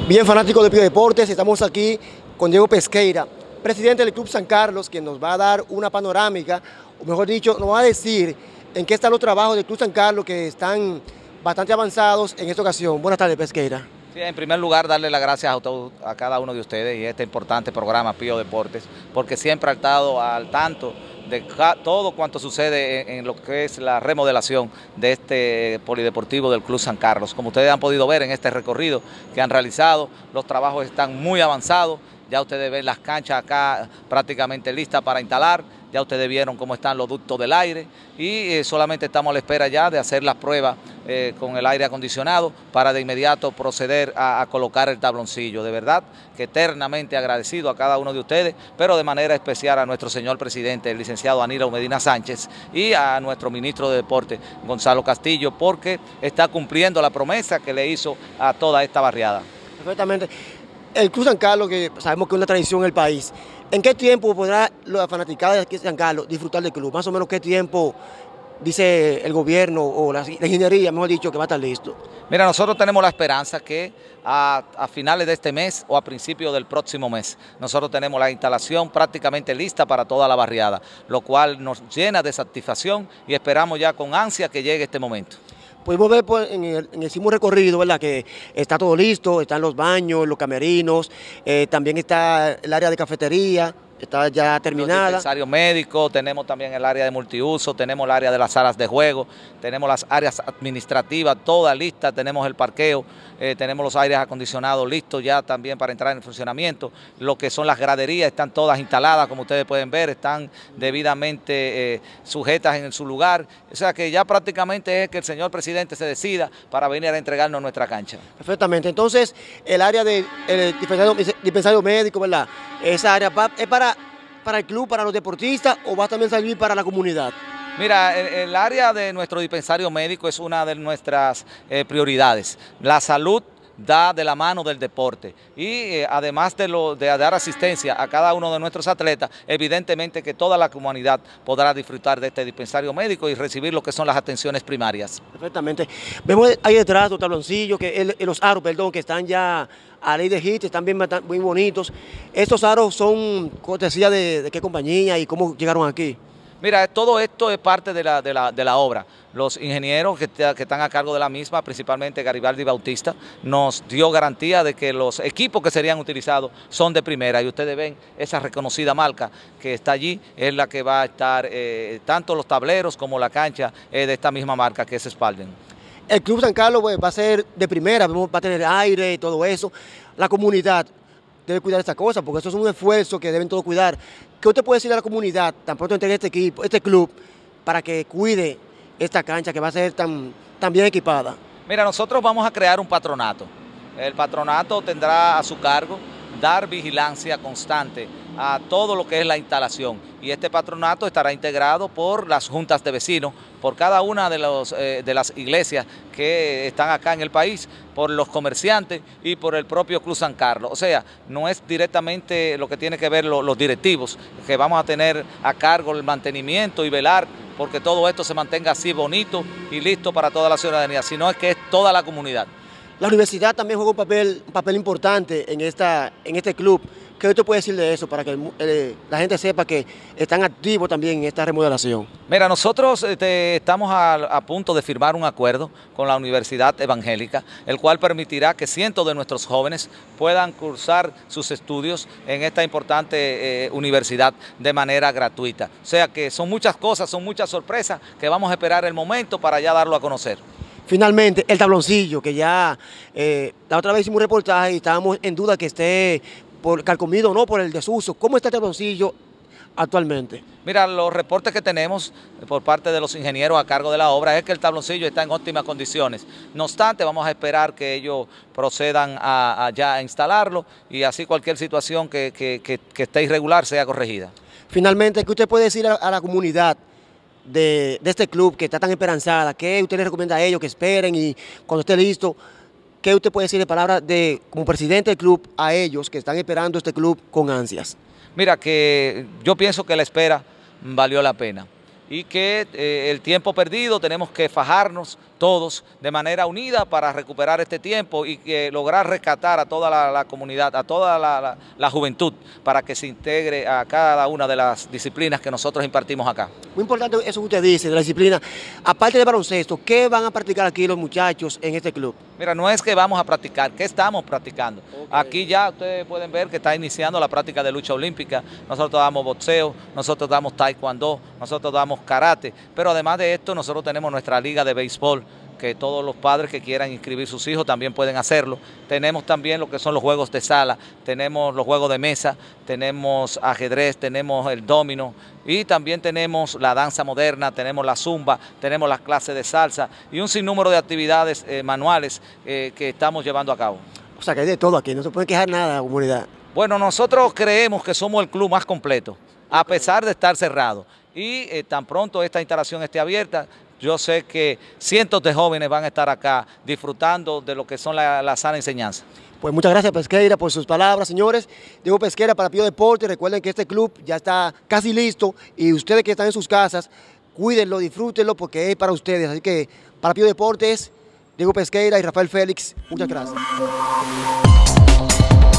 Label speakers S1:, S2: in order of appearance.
S1: Bien, fanáticos de Pío Deportes, estamos aquí con Diego Pesqueira, presidente del Club San Carlos, quien nos va a dar una panorámica, o mejor dicho, nos va a decir en qué están los trabajos del Club San Carlos que están bastante avanzados en esta ocasión. Buenas tardes, Pesqueira.
S2: Sí, en primer lugar, darle las gracias a cada uno de ustedes y este importante programa Pío Deportes, porque siempre ha estado al tanto de todo cuanto sucede en lo que es la remodelación de este polideportivo del Club San Carlos. Como ustedes han podido ver en este recorrido que han realizado, los trabajos están muy avanzados. Ya ustedes ven las canchas acá prácticamente listas para instalar. Ya ustedes vieron cómo están los ductos del aire y solamente estamos a la espera ya de hacer las pruebas con el aire acondicionado para de inmediato proceder a colocar el tabloncillo. De verdad que eternamente agradecido a cada uno de ustedes, pero de manera especial a nuestro señor presidente, el licenciado Aníbal Medina Sánchez, y a nuestro ministro de Deporte, Gonzalo Castillo, porque está cumpliendo la promesa que le hizo a toda esta barriada.
S1: Perfectamente. El Club San Carlos, que sabemos que es una tradición en el país, ¿en qué tiempo podrá la fanaticada de San Carlos disfrutar del club? Más o menos, ¿qué tiempo dice el gobierno o la ingeniería, mejor dicho, que va a estar listo?
S2: Mira, nosotros tenemos la esperanza que a finales de este mes o a principios del próximo mes, nosotros tenemos la instalación prácticamente lista para toda la barriada, lo cual nos llena de satisfacción y esperamos ya con ansia que llegue este momento.
S1: Pudimos ver en el mismo recorrido, ¿verdad?, que está todo listo, están los baños, los camerinos, también está el área de cafetería, está ya terminada.
S2: Los dispensarios médicos, tenemos también el área de multiuso, tenemos el área de las salas de juego, tenemos las áreas administrativas todas listas, tenemos el parqueo, tenemos los aires acondicionados listos ya también para entrar en funcionamiento. Lo que son las graderías están todas instaladas, como ustedes pueden ver, están debidamente sujetas en su lugar. O sea que ya prácticamente es que el señor presidente se decida para venir a entregarnos nuestra cancha.
S1: Perfectamente. Entonces, el área del dispensario médico, ¿verdad?, esa área es para el club, para los deportistas, o va a también servir para la comunidad.
S2: Mira, el área de nuestro dispensario médico es una de nuestras prioridades. La salud da de la mano del deporte y además de dar asistencia a cada uno de nuestros atletas, evidentemente que toda la comunidad podrá disfrutar de este dispensario médico y recibir lo que son las atenciones primarias.
S1: Perfectamente. Vemos ahí detrás los tabloncillos, los aros, perdón, que están ya a ley de hit, están bien, muy bonitos. ¿Estos aros son cortesía de qué compañía y cómo llegaron aquí?
S2: Mira, todo esto es parte de la obra. Los ingenieros que están a cargo de la misma, principalmente Garibaldi Bautista, nos dio garantía de que los equipos que serían utilizados son de primera. Y ustedes ven esa reconocida marca que está allí, es la que va a estar, tanto los tableros como la cancha de esta misma marca, que es Spalding.
S1: El Club San Carlos, pues, va a ser de primera, va a tener aire y todo eso. La comunidad debe cuidar estas cosas, porque eso es un esfuerzo que deben todos cuidar. ¿Qué usted puede decir a la comunidad, tan pronto entre este equipo, este club, para que cuide esta cancha que va a ser tan bien equipada?
S2: Mira, nosotros vamos a crear un patronato. El patronato tendrá a su cargo dar vigilancia constante a todo lo que es la instalación, y este patronato estará integrado por las juntas de vecinos, por cada una de las iglesias que están acá en el país, por los comerciantes y por el propio Club San Carlos. O sea, no es directamente lo que tiene que ver los directivos, que vamos a tener a cargo el mantenimiento y velar porque todo esto se mantenga así bonito y listo para toda la ciudadanía, sino es que es toda la comunidad.
S1: La universidad también juega un papel importante en este club. ¿Qué usted puede decir de eso para que la gente sepa que están activos también en esta remodelación?
S2: Mira, nosotros estamos a punto de firmar un acuerdo con la Universidad Evangélica, el cual permitirá que cientos de nuestros jóvenes puedan cursar sus estudios en esta importante universidad de manera gratuita. O sea que son muchas cosas, son muchas sorpresas que vamos a esperar el momento para ya darlo a conocer.
S1: Finalmente, el tabloncillo, que ya la otra vez hicimos un reportaje y estábamos en duda que esté carcomido o no por el desuso. ¿Cómo está el tabloncillo actualmente?
S2: Mira, los reportes que tenemos por parte de los ingenieros a cargo de la obra es que el tabloncillo está en óptimas condiciones. No obstante, vamos a esperar que ellos procedan a instalarlo y así cualquier situación que esté irregular sea corregida.
S1: Finalmente, ¿qué usted puede decir a la comunidad de este club que está tan esperanzada? ¿Qué usted les recomienda a ellos que esperen y cuando esté listo? ¿Qué usted puede decir de palabras como presidente del club a ellos que están esperando este club con ansias?
S2: Mira, que yo pienso que la espera valió la pena y que el tiempo perdido tenemos que fajarnos todos de manera unida para recuperar este tiempo y lograr rescatar a toda la comunidad, a toda la juventud, para que se integre a cada una de las disciplinas que nosotros impartimos acá.
S1: Muy importante eso que usted dice, de la disciplina. Aparte de baloncesto, ¿qué van a practicar aquí los muchachos en este club?
S2: Mira, no es que vamos a practicar, ¿qué estamos practicando? Okay. Aquí ya ustedes pueden ver que está iniciando la práctica de lucha olímpica, nosotros damos boxeo, nosotros damos taekwondo, nosotros damos karate, pero además de esto nosotros tenemos nuestra liga de béisbol, que todos los padres que quieran inscribir sus hijos también pueden hacerlo. Tenemos también lo que son los juegos de sala, tenemos los juegos de mesa, tenemos ajedrez, tenemos el domino y también tenemos la danza moderna, tenemos la zumba, tenemos las clases de salsa y un sinnúmero de actividades manuales que estamos llevando a cabo.
S1: O sea que hay de todo aquí, no se puede quejar nada la comunidad.
S2: Bueno, nosotros creemos que somos el club más completo, a pesar de estar cerrado. Y tan pronto esta instalación esté abierta, yo sé que cientos de jóvenes van a estar acá disfrutando de lo que son la sana enseñanza.
S1: Pues muchas gracias, Pesqueira, por sus palabras, señores. Diego Pesqueira para Pío Deportes. Recuerden que este club ya está casi listo y ustedes que están en sus casas, cuídenlo, disfrútenlo porque es para ustedes. Así que para Pío Deportes, Diego Pesqueira y Rafael Félix, muchas gracias.